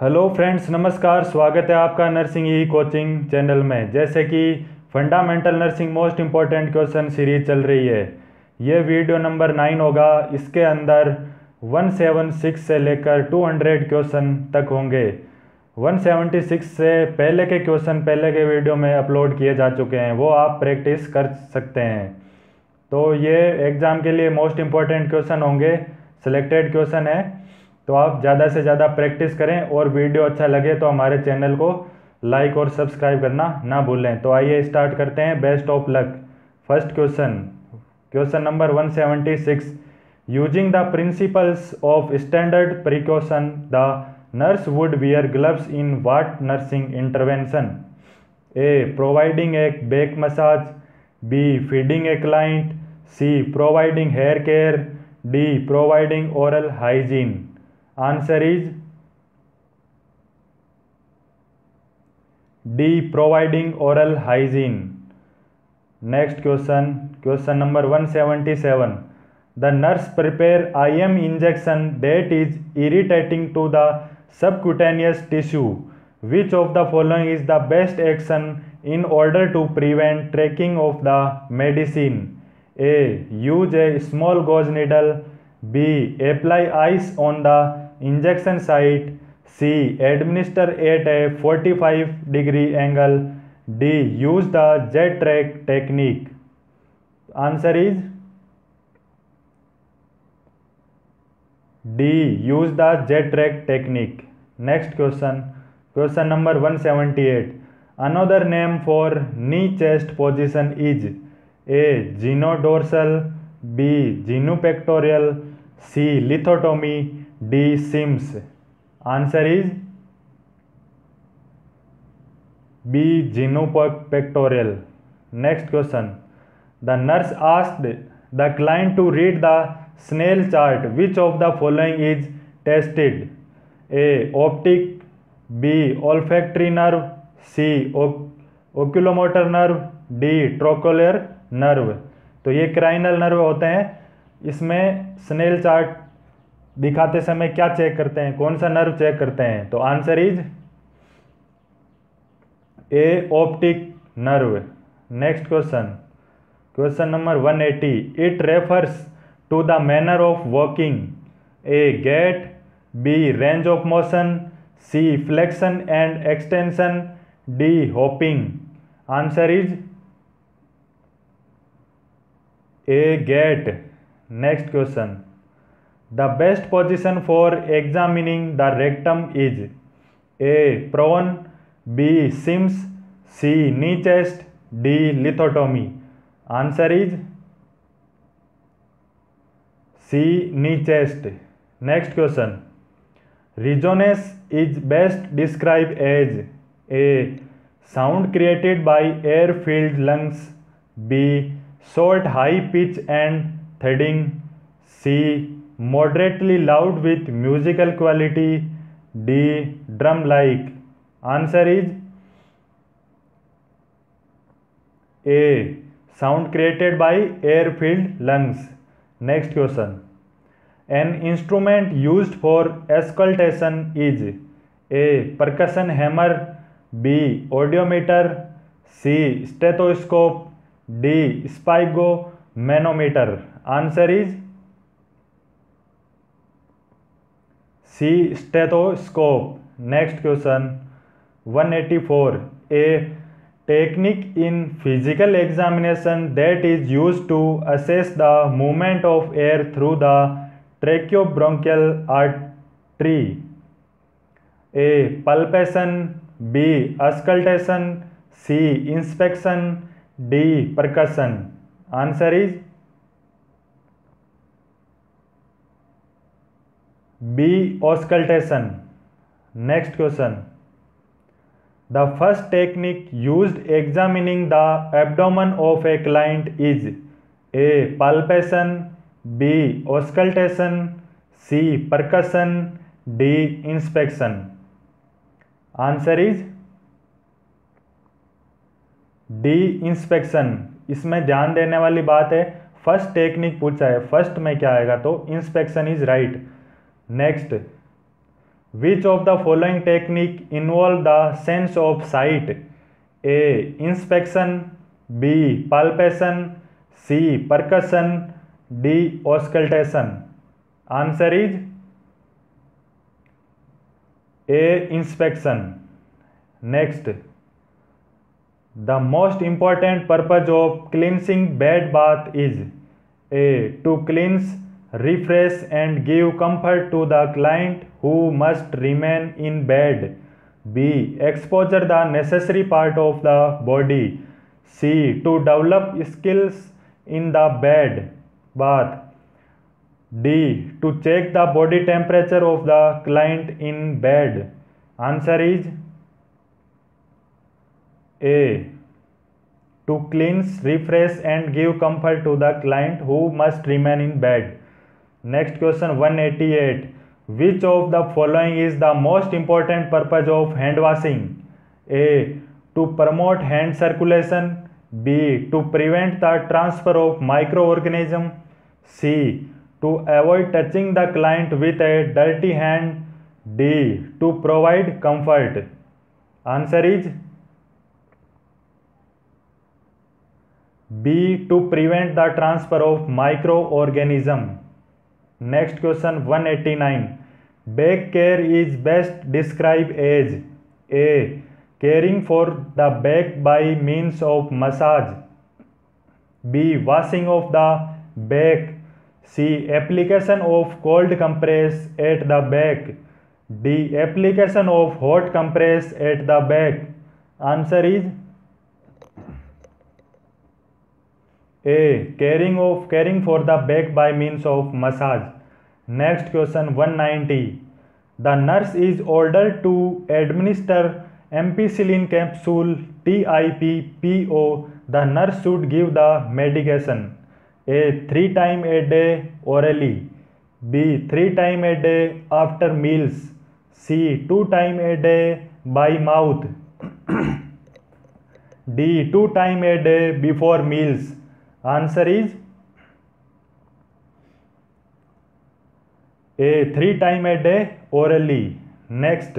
Hello friends, नमस्कार। स्वागत है आपका नर्सिंग ई कोचिंग चैनल में। जैसे कि fundamental nursing most important question series चल रही है, ये वीडियो नंबर 9 होगा। इसके अंदर 176 से लेकर 200 क्वेश्चन तक होंगे। 176 से पहले के क्वेश्चन पहले के वीडियो में अपलोड किए जा चुके हैं, वो आप प्रैक्टिस कर सकते हैं। तो ये एग्ज़ाम के लिए मोस्ट इम्पॉर्टेंट क्वेश्चन होंगे, सिलेक्टेड क्वेश्चन है। तो आप ज़्यादा से ज़्यादा प्रैक्टिस करें और वीडियो अच्छा लगे तो हमारे चैनल को लाइक और सब्सक्राइब करना ना भूलें। तो आइए स्टार्ट करते हैं। Best of luck. First question, question number 176। Using the principles of standard precaution the nurse would wear gloves in what nursing intervention? A providing a back massage, B feeding a client, C providing hair care, D providing oral hygiene. Answer is D, providing oral hygiene. Next question, question number 177. The nurse prepare IM injection that is irritating to the subcutaneous tissue. Which of the following is the best action in order to prevent tracking of the medicine? A, use a small gauze needle. B, apply ice on the injection site. C, administer at a 45-degree angle. D, use the jet track technique. Answer is D, use the jet track technique. Next question, question number 178. Another name for knee chest position is A, gynodorsal, B, gynopectoral, C, lithotomy, D, Sims. Answer is B, gynopectoral. Next question. The nurse asked the client to read the Snell chart. Which of the following is tested? A, optic, B, olfactory nerve, C, oculomotor nerve, D, trochlear nerve. तो ये क्राइनल nerve होते हैं। इसमें snail chart दिखाते समय क्या check करते हैं, कौन सा नर्व चेक करते हैं? तो answer is A, optic nerve. Next question, question number 180. It refers to the manner of walking. A, gait, B, range of motion, C, flexion and extension, D, hopping. Answer is A, gait. Next question. The best position for examining the rectum is A, prone, B, Sims, C, knee chest, D, lithotomy. Answer is C, knee chest. Next question. Resonance is best described as A, sound created by air-filled lungs, B, short high pitch and thudding, C, moderately loud with musical quality, D, drum like. Answer is A, sound created by air filled lungs. Next question. An instrument used for auscultation is A, percussion hammer, B, audiometer, C, stethoscope, D, sphygmomanometer. Answer is C, stethoscope. Next question, 184. A technique in physical examination that is used to assess the movement of air through the tracheobronchial artery. A, palpation, B, auscultation, C, inspection, D, percussion. Answer is B, auscultation. Next question. The first technique used examining the abdomen of a client is A, palpation, B, auscultation, C, percussion, D, inspection. Answer is D, inspection. इसमें ध्यान देने वाली बात है, first technique पूछा है, first में क्या आएगा? तो inspection is right. Next, Which of the following technique involve the sense of sight? A. Inspection. B. Palpation. C. Percussion. D. Auscultation. Answer is A. Inspection. Next, the most important purpose of cleansing bed bath is A. To cleanse, refresh and give comfort to the client who must remain in bed. B. Exposure the necessary part of the body. C. To develop skills in the bed bath. D. To check the body temperature of the client in bed. Answer is A. To cleanse, refresh and give comfort to the client who must remain in bed. Next question 188. Which of the following is the most important purpose of hand washing? A. To promote hand circulation. B. To prevent the transfer of microorganisms. C. To avoid touching the client with a dirty hand. D. To provide comfort. Answer is B. To prevent the transfer of microorganism. Next question 189. Back care is best described as A. Caring for the back by means of massage. B. Washing of the back. C. Application of cold compress at the back. D. Application of hot compress at the back. Answer is A. Caring for the back by means of massage. Next question 190. The nurse is ordered to administer ampicillin capsule TIP-PO. The nurse should give the medication. A. 3 times a day orally. B. 3 times a day after meals. C. 2 times a day by mouth. D. 2 times a day before meals. Answer is A. 3 times a day orally. Next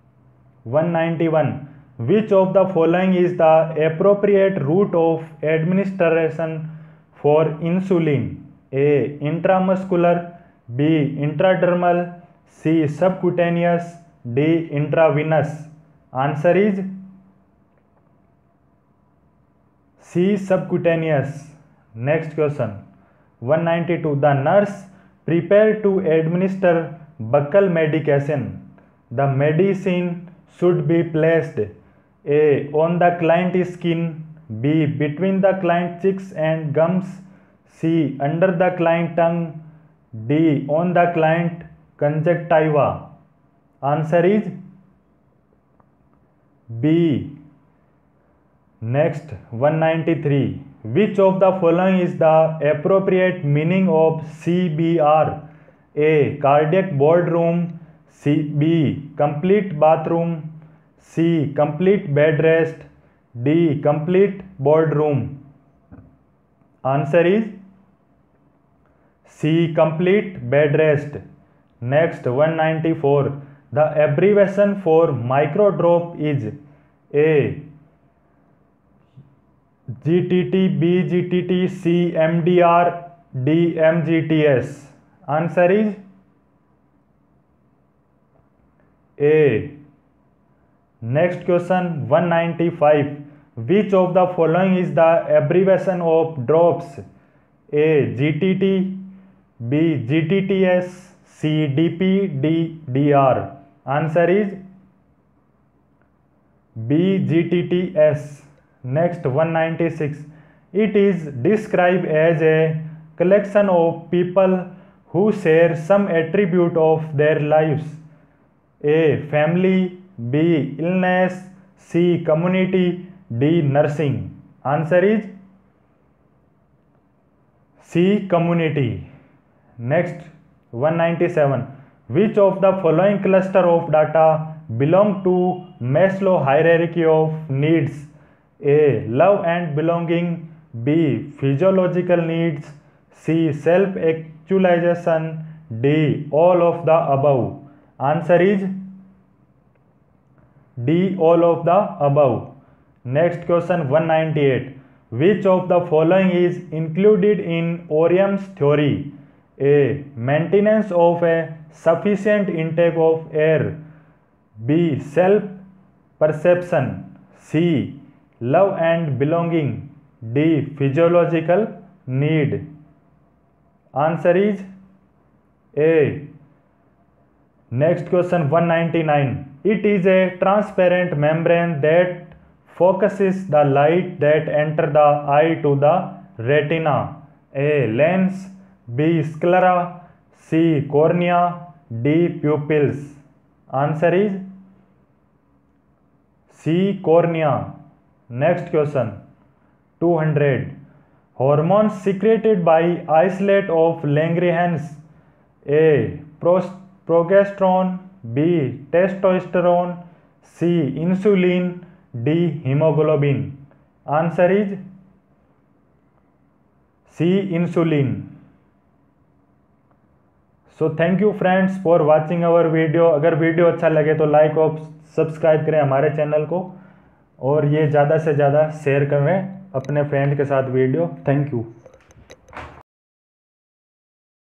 191. Which of the following is the appropriate route of administration for insulin? A. Intramuscular. B. Intradermal. C. Subcutaneous. D. Intravenous. Answer is C. Subcutaneous. Next question 192. The nurse prepared to administer buccal medication. The medicine should be placed A. On the client's skin. B. Between the client cheeks and gums. C. Under the client tongue. D. On the client conjunctiva. Answer is B. Next 193. Which of the following is the appropriate meaning of CBR? A. Cardiac boardroom. B. Complete bathroom. C. Complete bed rest. D. Complete boardroom. Answer is C. Complete bed rest. Next 194. The abbreviation for microdrop is A. GTT, B GTT, C MDR, D MGTS. Answer is A. Next question 195. Which of the following is the abbreviation of drops? A. GTT, B GTTS, C DP, D DR. Answer is B GTTS. Next 196. It is described as a collection of people who share some attribute of their lives. A. Family. B. Illness. C. Community. D. Nursing. Answer is C. Community. Next 197. Which of the following cluster of data belong to Maslow hierarchy of needs? A. Love and belonging. B. Physiological needs. C. Self-actualization. D. All of the above. Answer is D all of the above. Next question 198, which of the following is included in Orem's theory? A maintenance of a sufficient intake of air, B self perception, C love and belonging, D physiological need. Answer is A. Next question 199, it is a transparent membrane that focuses the light that enter the eye to the retina. A lens, B sclera, C cornea, D pupils. Answer is C cornea. Next question 200, hormones secreted by islets of Langerhans. A progesterone, B testosterone, C insulin, D hemoglobin. Answer is C insulin. So thank you friends for watching our video. अगर video अच्छा लगे तो like और subscribe करें हमारे channel को, और ये ज़्यादा से ज़्यादा शेयर करें अपने फ्रेंड के साथ वीडियो। Thank you.